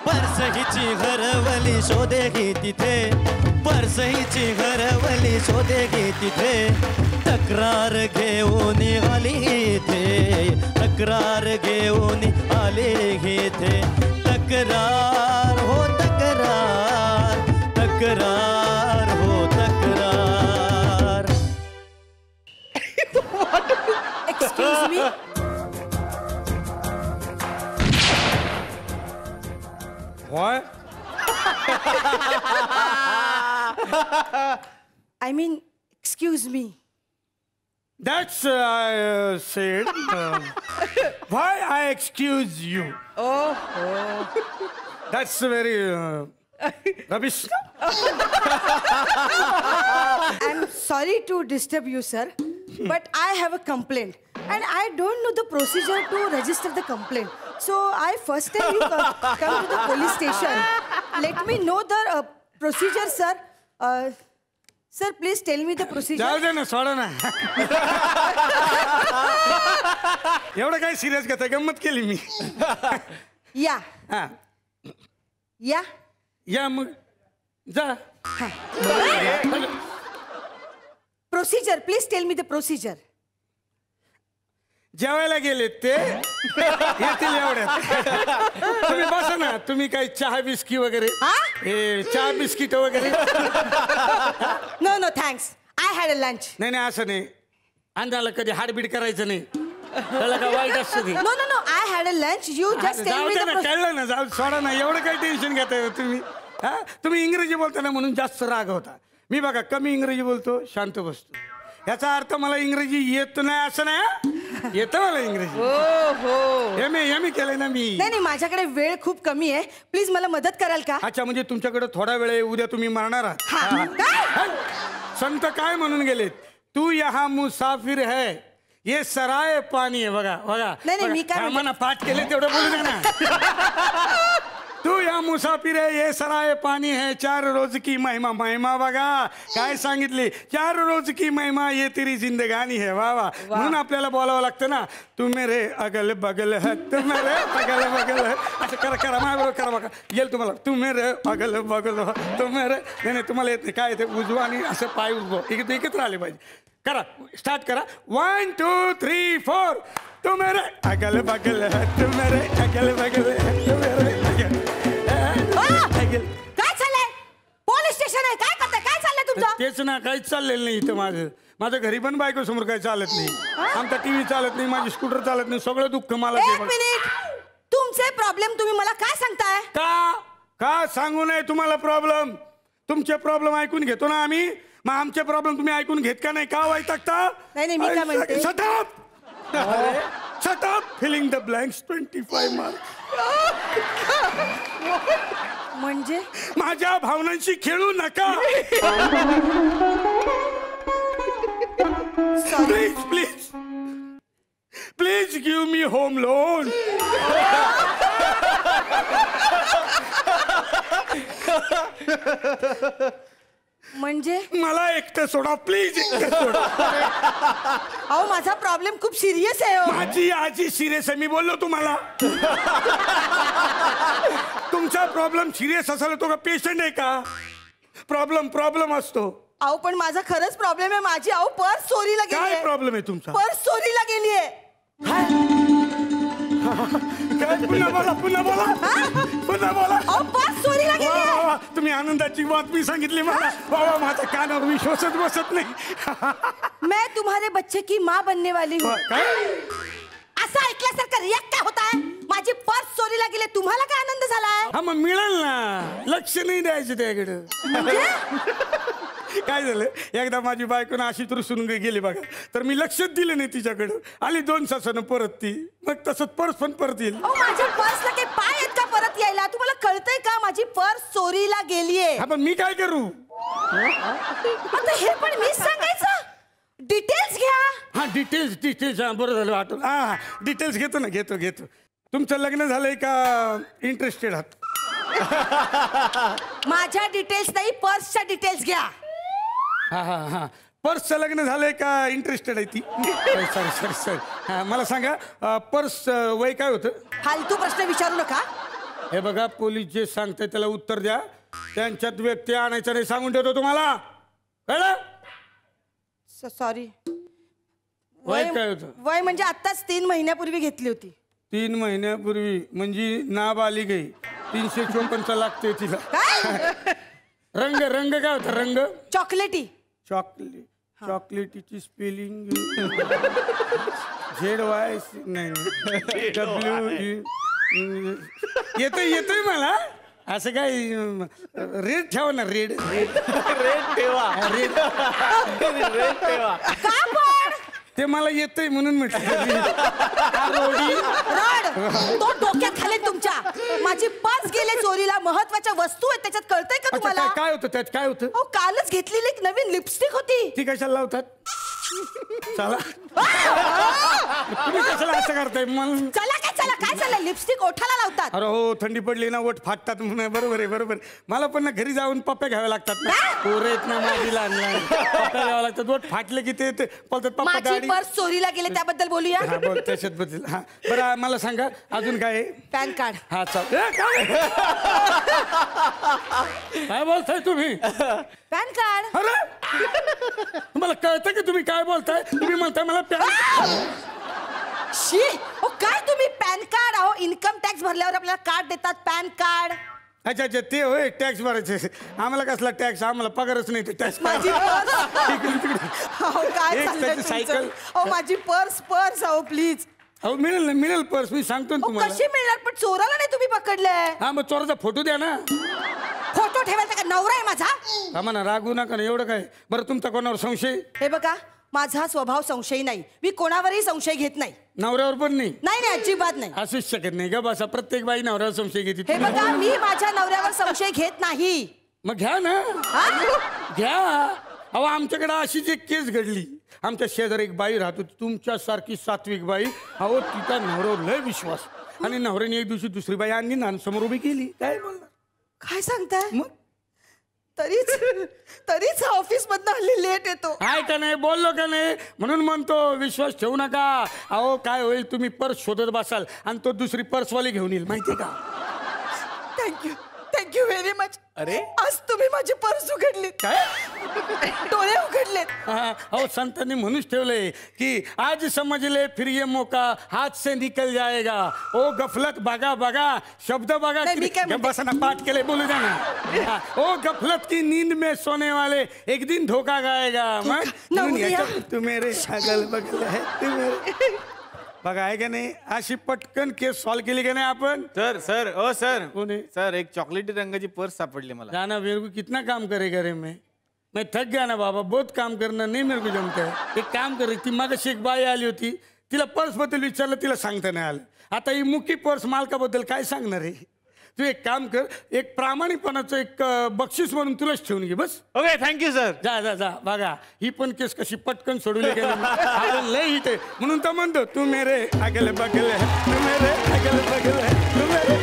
Purse हिची हरवली शोधेही तिथे, पर्स हिची हरवली शोधेही तिथे, तक्रार घेऊन आली इथे, तक्रार घेऊन आली इथे, तक्रार हो तक्रार, तक्रार हो तक्रार. Excuse me. What? I mean, excuse me. That's I said. Why I excuse you? Oh. That's very rubbish. I'm sorry to disturb you, sir, but I have a complaint and I don't know the procedure to register the complaint. So I first time you come to the police station. Let me know the procedure, sir. Sir, please tell me the procedure. जाऊ दे ना सोडा ना. एवढं काय serious घेता गंमत केली मी. या हा या या मग जा. procedure, please tell me the procedure. जेवायला गेले ते येतील एवढ्यात. तुम्ही बसा ना. तुम्ही काही चहा बिस्की वगैरे हे चहा बिस्किट वगैरे. No, thanks. I had a lunch. नाही नाही असं नाही. अंधाला कधी हाडबीड करायचं नाही. त्याला का वाईट असतं ते. No. I had a lunch. You just tell जाऊ me दे the ना. कळलं ना. जाऊ सोडा ना. एवढं काही टेन्शन घेताय तुम्ही. हा तुम्ही इंग्रजी बोलता ना म्हणून जास्त राग होता. मी बघा कमी इंग्रजी बोलतो, शांत बसतो. याचा अर्थ मला इंग्रजी येत नाही असं नाही. येतं मला इंग्रजी. एम ए केलंय ना मी. नाही माझ्याकडे वेळ खूप कमी आहे. प्लीज मला मदत कराल का? अच्छा म्हणजे तुमच्याकडे थोडा वेळ आहे. उद्या तुम्ही मरणार आहात. संत काय म्हणून गेलेत? तू यहाँ मुसाफिर है ये सराय पाणी आहे. बघा बघा. नाही मी काय म्हणा पाठ केले तेवढं बोलू दे ना. तू या मुसाफिर है ये सराय पानी है 4 रोज की महिमा. महिमा बघा काय सांगितली. 4 रोज की महिमा ये तेरी जिंदगानी है. वा वा. म्हणून आपल्याला बोलावं लागतं ना. तू मेरे अगल बगल है, तू मेरे अगल बगल है. असं करा करा माझ्याबरोबर करा बघा. येईल तुम्हाला. तू मेरे अगल बगल हो, तू मेरे. नाही तुम्हाला येत नाही. काय येते उजवा आणि असं पाय उजवा एकत्र आले पाहिजे. करा स्टार्ट करा. 1 2 3 4. तू मेरे अगल बगल है, तू मेरे अगल बगल है, तू मेरे अगल. काय चाललंय? पोलीस स्टेशन आहे. काय करताय? काय चाललंय तुमचं? तेच ना. काहीच चाललेलं नाही इथं. माझं घरी पण बायको समोर काही चालत नाही. आमचा टीव्ही चालत नाही. माझी स्कूटर चालत नाही. सगळं दुःख मला. एक मिनिट. तुमचे प्रॉब्लेम तुम्ही मला काय सांगताय? का सांगू नये तुम्हाला प्रॉब्लेम? तुमचे प्रॉब्लेम ऐकून घेतो ना आम्ही. मग आमचे प्रॉब्लेम तुम्ही ऐकून घेत का नाही? का वैतागता? नाही मी काय म्हणते. Shut up! Filling the blanks 25 marks. म्हणजे माझ्या भावनांशी खेळू नका. Please give me home loan. म्हणजे मला एकटं सोडा प्लीज. एकटं सोडा. अहो माझा प्रॉब्लेम खूप सिरियस आहे. माझी आजी सिरियस आहे. मी बोललो तुम्हाला. तुमचा प्रॉब्लेम सिरियस असेल तो का पेशंट आहे का? प्रॉब्लेम असतो. अहो पण माझा खरंच प्रॉब्लेम आहे. माझी अहो पर्स चोरीला गेली. काय प्रॉब्लेम आहे तुमचा? पर्स चोरीला गेली आहे. पुन्हा बोला. अहो पर्स चोरीला गेली आहे. तुम्ही आनंदाची बातमी सांगितली मला. बाबा माझ्या कानावर विश्वासच बसत नाही. मैं तुम्हारे बच्चे की माँ बनने वाली हूँ. असं ऐकल्यासारखं रिॲक्ट काय होत आहे? माझी पर्स चोरीला गेली. तुम्हाला काय आनंद झालाय? हा मग मिळेल ना. लक्ष नाही द्यायचं त्याकडे. काय झालं एकदा माझी बायकोनं अशी रुसून गेली बघा. तर मी लक्षच दिलं नाही तिच्याकडे. आली 2 तासानं परत ती. मग तसंच पर्स पण परत येईल. माझ्या पर्सला काही पाय आहेत का परत यायला? तुम्हाला कळतंय का माझी पर्स चोरीला गेलीये? हा पण मी काय करू? आता हे पण मीच सांगायचं? डिटेल्स घ्या. हा डिटेल्स. हा बरं झालं वाटलं. हा डिटेल्स घेतो. तुमचं लग्न झालंय का? इंटरेस्टेड आहात? माझ्या डिटेल्स नाही, पर्सच्या डिटेल्स घ्या. हा पर्सचं लग्न झालंय का? इंटरेस्टेड आहे ती. सॉरी. मला सांगा पर्स वय काय होतं? फालतू प्रश्न विचारू नका. हे बघा पोलीस जे सांगताय त्याला उत्तर द्या. त्यांच्यात व्यक्ती आणायचं नाही सांगून ठेवतो तुम्हाला, कळलं? सॉरी. वय काय होतं? वय म्हणजे आत्ताच 3 महिन्यापूर्वी घेतली होती. 3 महिन्यापूर्वी म्हणजे नाबालिग आहे. 354 लागते तिला. काय? रंग रंग काय होता? रंग चॉकलेटी. चॉकलेटीची स्पेलिंग ZY नाही W येतोय मला. असं काय रेड ठेवा ना, रेड ठेवा. ते मला येतंय म्हणून म्हटलं. रड तो डोक्यात घालेल तुमच्या. माझी पर्स गेले चोरीला, महत्वाच्या वस्तू आहेत त्याच्यात, कळतंय का तुम्हाला? काय होतं त्यात? काय होतं? अहो कालच घेतलेली एक नवीन लिपस्टिक होती. ती कशाला लावतात? चला तुम्ही कशाला असं करताय? चला काय चाललंय? लिपस्टिक ओठाला लावतात. अरे हो, थंडी पडली ना ओठ फाटतात म्हणून. बरोबर आहे, बरोबर. मला पण ना घरी जाऊन पप्प्या घ्याव्या लागतात ना. पोरं आहेत ना माझी लहान लहान, पप्प्या घ्यावं लागतात. ओठ फाटले की ते बोलतात पप्पा माझी दाढी. पर्स चोरीला गेले त्याबद्दल बोलूया. हा बोल, त्याच्यात बद्दल. हा बरं, मला सांगा अजून काय आहे? PAN card. हा चाल. काय बोलताय तुम्ही? PAN card. अरे तुम्हाला कळतं की तुम्ही काय बोलताय? तुम्ही म्हणताय मला शी, ओ काय तुम्ही पॅन कार्ड? अहो इन्कम टॅक्स भरल्यावर आपल्याला कार्ड देतात, पॅन कार्ड. अच्छा अच्छा, ते होय टॅक्स भरायचे. आम्हाला कसला टॅक्स? आम्हाला पगारच नाही ते टॅक्स. माझी पर्स. सायकल. अहो माझी पर्स अहो प्लीज. अहो मिळेल पर्स, मी सांगतो ना तुम्हाला. कशी मिळणार? पण चोराला नाही तुम्ही पकडलंय. हा मग चोराचा फोटो द्या ना. फोटो ठेवायचा का? नवरा आहे माझा. थांबा ना, रागू नका ना. एवढं काय? बरं तुमचा कोणावर संशय? हे बघा, माझा स्वभाव संशयी नाही. मी कोणावरही संशय घेत नाही. नवऱ्यावर पण नाही? नाही अजिबात नाही. असूच शकत नाही का? बसा, प्रत्येक बाई नवऱ्यावर संशय घेते. हे बघा, मी माझ्या नवऱ्यावर संशय घेत नाही. मग घ्या ना, हा? घ्या. अहो आमच्याकडे अशीच एक केस घडली. आमच्या शेजारी एक बाई राहत होती, तुमच्यासारखी सात्विक बाई. अहो तिचा नवऱ्यावर लय विश्वास, आणि नवऱ्याने एक दिवशी दुसरी बाई आणली ना समोर उभी केली. काय बोलणार? काय सांगताय? मग तरीच ऑफिस मधनं हल्ली लेट येतो. काय का नाही बोललो का नाही? म्हणून म्हणतो विश्वास ठेवू नका. अहो काय होईल, तुम्ही पर्स शोधत बसाल आणि तो दुसरी पर्सवाली घेऊन येईल, माहितीये का? Thank you very much. अरे आज तुम्ही माझी पर्स उघडली. काय? डोळे उघडलेत. अहो संतांनी म्हणूच ठेवलंय की आज समजले फिर ये मौका हाथ से निकल जाएगा. ओ गफलत बघा बघा, शब्द बघा. नाही, मी काय म्हणते? बसा ना, पाठ केले बोलू द्या ना. ओ गफलत की नींद में सोने वाले एक दिन धोखा गाएगा. मग तू मेरे अगल बगल है तू मेरे. बघा आहे का नाही, अशी पटकन केस सॉल्व केली का नाही आपण? सर ओ सर. कोण आहे? सर एक चॉकलेटी रंगाची पर्स सापडली मला. जाना मेरे को कितना काम करेगा रे मैं थक गया ना बाबा. बहुत काम करना नहीं मेरे को जमता है. एक काम कर, ती मागाशी एक बाई आली होती, तिला पर्स बद्दल विचारलं, तिला सांगता नाही आलं. आता ही मुख्य पर्स मालकाबद्दल काय सांगणार आहे? तू एक काम कर, एक प्रामाणिकपणाचं एक बक्षीस म्हणून तुलाच ठेवून घे बस. Okay thank you sir. जा बघा, ही पण केस कशी पटकन सोडवली गेली. लय हिट आहे म्हणून तर म्हणतो, तू मेरे अगल बगल है, तू मेरे अगल बगल है, तू मेरे